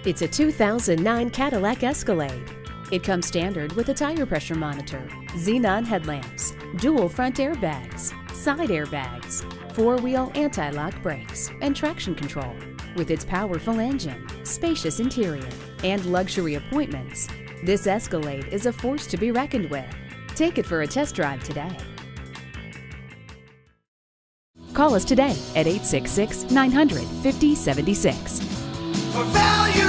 It's a 2009 Cadillac Escalade. It comes standard with a tire pressure monitor, xenon headlamps, dual front airbags, side airbags, four-wheel anti-lock brakes, and traction control. With its powerful engine, spacious interior, and luxury appointments, this Escalade is a force to be reckoned with. Take it for a test drive today. Call us today at 866-900-5076. For value.